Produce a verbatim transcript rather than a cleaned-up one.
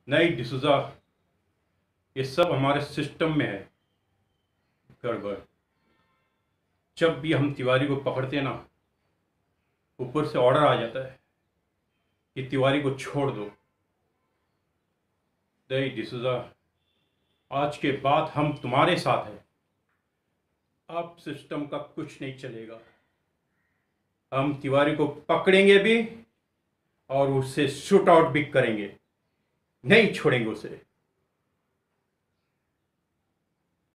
नहीं डिसूजा, ये सब हमारे सिस्टम में है गड़बड़। जब भी हम तिवारी को पकड़ते हैं ना, ऊपर से ऑर्डर आ जाता है कि तिवारी को छोड़ दो। नहीं डिसूजा, आज के बाद हम तुम्हारे साथ हैं। अब सिस्टम का कुछ नहीं चलेगा। हम तिवारी को पकड़ेंगे भी और उससे शूट आउट भी करेंगे, नहीं छोड़ेंगे उसे।